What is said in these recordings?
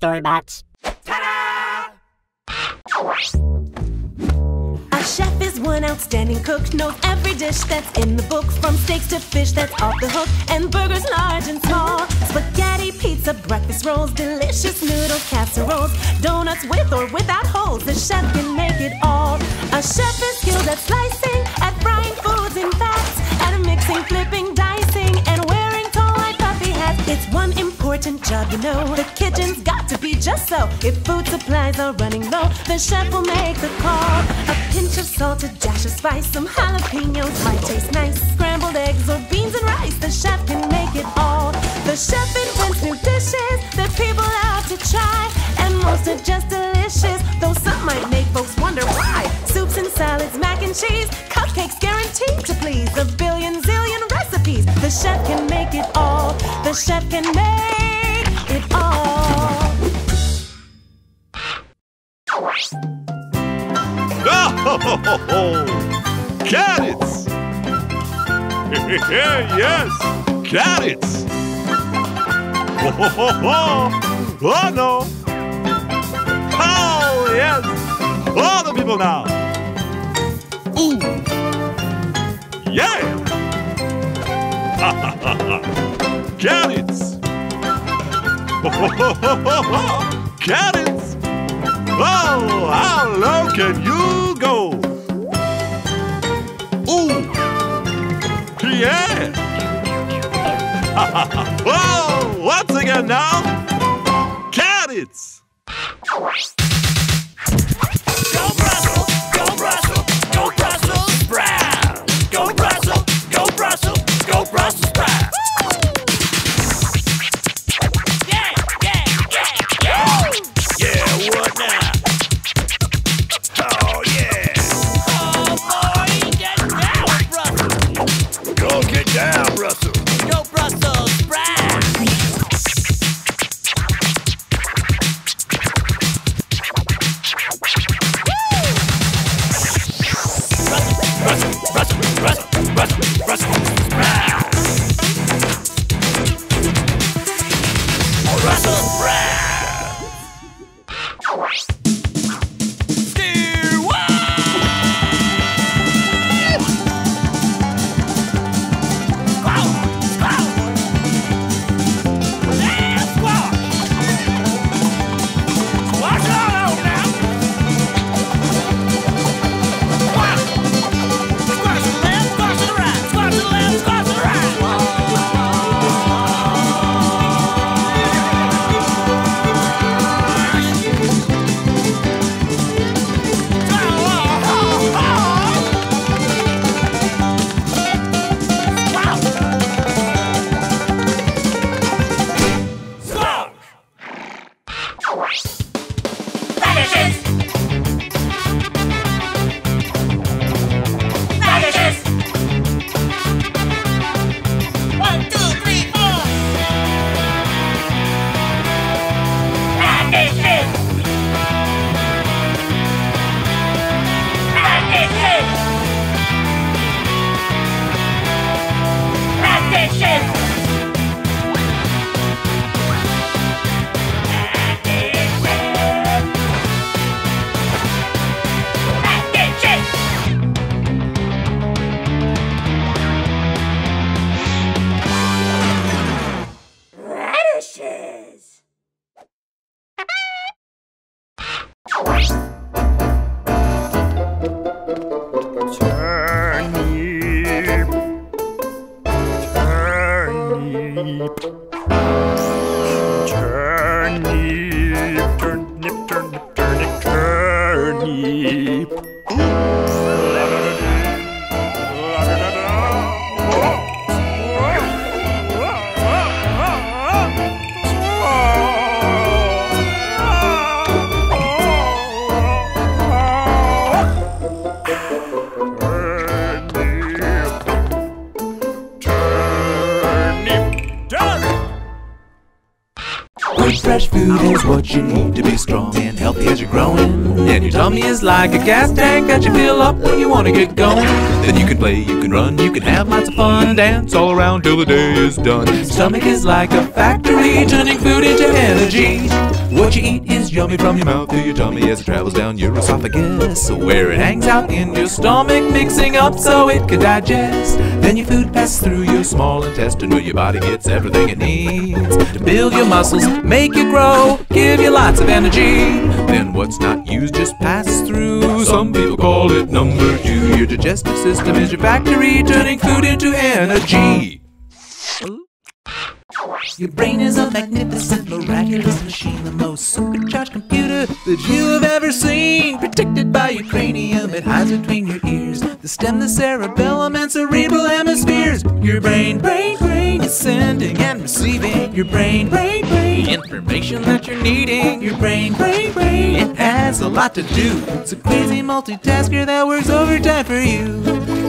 StoryBots. A chef is one outstanding cook, knows every dish that's in the book, from steaks to fish that's off the hook, and burgers large and small. Spaghetti, pizza, breakfast rolls, delicious noodles, casseroles, donuts with or without holes. The chef can make it all. A chef is skilled at slicing, at frying foods in fats, at mixing, flipping, dicing, and wearing tall white puffy hats. It's one important job, you know. The kitchen's got to be just so. If food supplies are running low, the chef will make the call. A pinch of salt, a dash of spice, some jalapenos might taste nice. Scrambled eggs or beans and rice, the chef can make it all. The chef invents new dishes that people love to try, and most are just delicious, though some might make folks wonder why. Soups and salads, mac and cheese, cupcakes guaranteed to please. A billion zillion recipes, the chef can make it all. The chef can make it all. Oh, carrots! Yes, carrots! Oh no! Oh yes! All the people now! Ooh! Yeah! Carrots! Carrots! Oh, how low can you go? Ooh! Yeah! Oh, once again now, carrots! Go Brussels, go Brussels, go Brussels sprouts. Go Brussels, go Brussels, go Brussels sprouts. Yeah, yeah, yeah, yeah. Yeah, what now? Oh yeah. Oh boy, get down, Brussels. Go get down, Brussels. Go Brussels sprouts. Good fresh food is what you need to be strong and healthy as you're growing. And your tummy is like a gas tank that you fill up when you want to get going. Then you can play, you can run, you can have lots of fun, dance all around till the day is done. Stomach is like a factory, turning food into energy. What you eat is yummy from your mouth to your tummy as it travels down your esophagus, where it hangs out in your stomach, mixing up so it can digest. Then your food passes through your small intestine, where your body gets everything it needs to build your muscles, make you grow, give you lots of energy. Then what's not used just passes through. Some people call it number 2. Your digestive system is your factory, turning food into energy. Your brain is a magnificent, miraculous machine, the most supercharged computer that you have ever seen. Protected by your cranium, it hides between your ears, the stem, the cerebellum, and cerebral hemispheres. Your brain is sending and receiving. Your brain, information that you're needing. Your brain, it has a lot to do. It's a crazy multitasker that works overtime for you.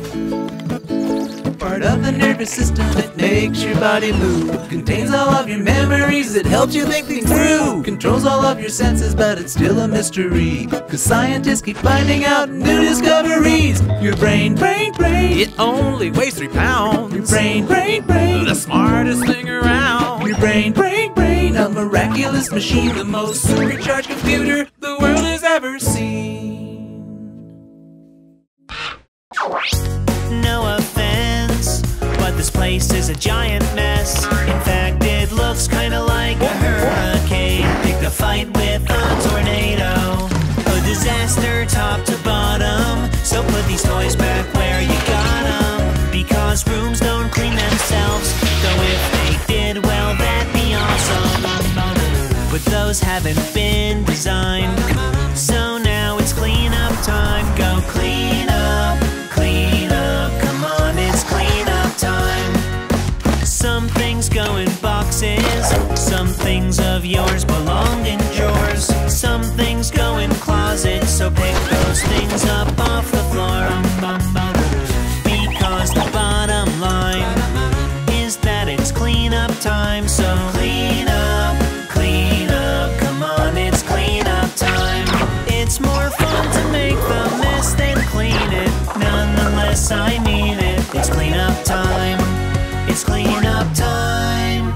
Part of the nervous system that makes your body move, contains all of your memories, it helps you think things through, controls all of your senses, but it's still a mystery, cause scientists keep finding out new discoveries. Your brain, it only weighs 3 pounds. Your brain, the smartest thing around. Your brain, a miraculous machine, the most supercharged computer the world has ever seen. No offense, but this place is a giant mess. In fact, it looks kinda like a hurricane picked a fight with a tornado. A disaster top to bottom. So put these toys back where you got them, because rooms don't clean themselves. Though if they did, well, that'd be awesome. But those haven't been designed, so now it's clean up time. Go clean up, come on, it's clean up time. Some things go in boxes, some things of yours belong in drawers. Some things go in closets, so pick those things up off the floor. Because the bottom line is that it's clean up time. So clean up, come on, it's clean up time. It's more fun to make the mess than clean it. Nonetheless, I mean it. It's clean up time. It's clean up time.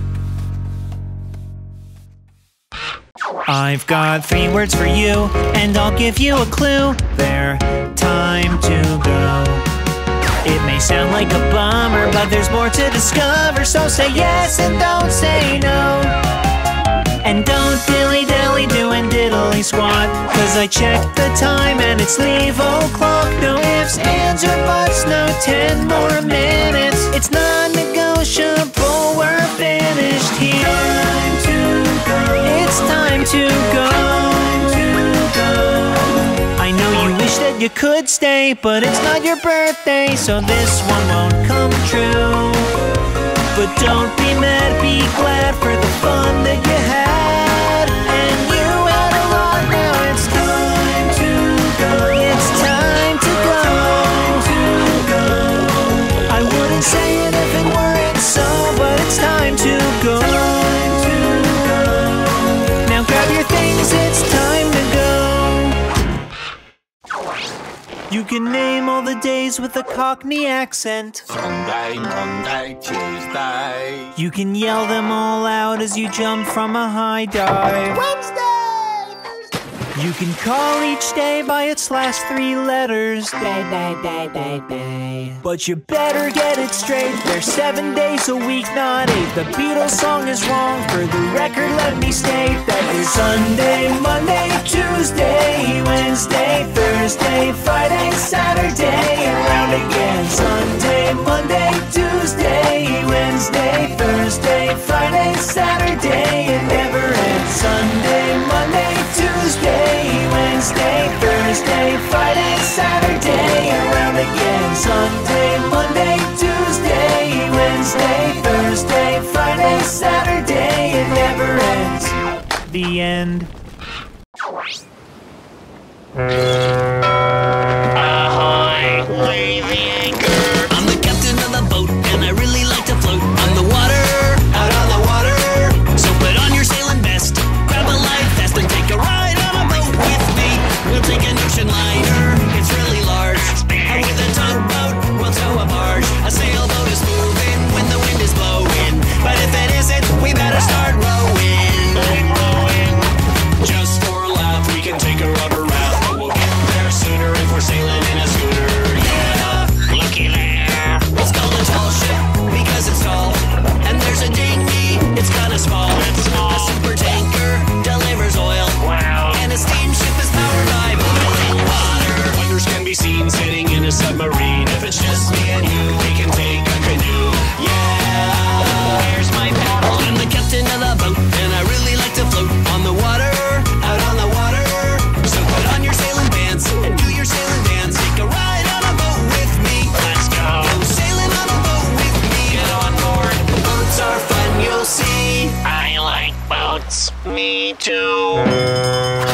I've got 3 words for you, and I'll give you a clue. They're time to go. It may sound like a bummer, but there's more to discover. So say yes and don't say no. And don't dilly-dally doing diddly squat, cause I checked the time and it's leave o'clock. No ifs, ands, or buts, no 10 more minutes. It's non-negotiable, we're finished here. Time to go. It's time to go. Time to go. I know you wish that you could stay, but it's not your birthday, so this one won't come true. But don't be mad, be glad for the fun that you had. And you had a lot, now it's time to go. It's time to go. Time to go. I wouldn't say it if it weren't so, but it's time to go. Time to go. Now grab your things, it's time to go. You can name all the days with a Cockney accent. Sunday, Monday, Tuesday. You can yell them all out as you jump from a high dive. Wednesday, You can call each day by its last 3 letters. day. But you better get it straight. There's 7 days a week, not 8. The Beatles song is wrong. For the record, let me state that it's Sunday, Monday, Tuesday, Wednesday, Thursday, Friday, Saturday, around again. Sunday, Monday, Tuesday, Wednesday, Thursday, Friday, Saturday, it never ends. Sunday, Monday, Tuesday, Wednesday, Thursday, Friday, Saturday, around again. Sunday, Monday, Tuesday, Wednesday, Thursday, Friday, Saturday, it never ends. The end. Ahoy, lay the anchor. I'm the captain of the boat, and I really like to float on the water, out on the water. So put on your sailing vest, grab a life vest, and take a ride on a boat with me. We'll take an ocean liner, it's really large. And with a tugboat, we'll tow a barge. A sailboat is moving when the wind is blowing, but if it isn't, we better start rowing. Me too.